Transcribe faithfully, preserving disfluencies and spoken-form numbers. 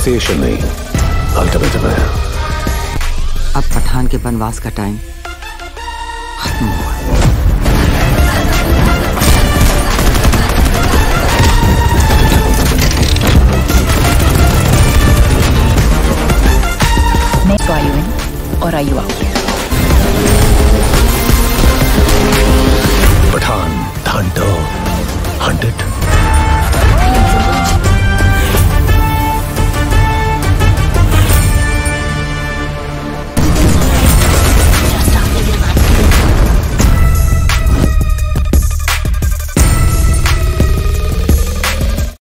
Initiation नहीं, ultimatum है। अब पठान के वनवास का टाइम खत्म हुआ। Next, are you in or are you out? Pathaan, the hunter, hunted.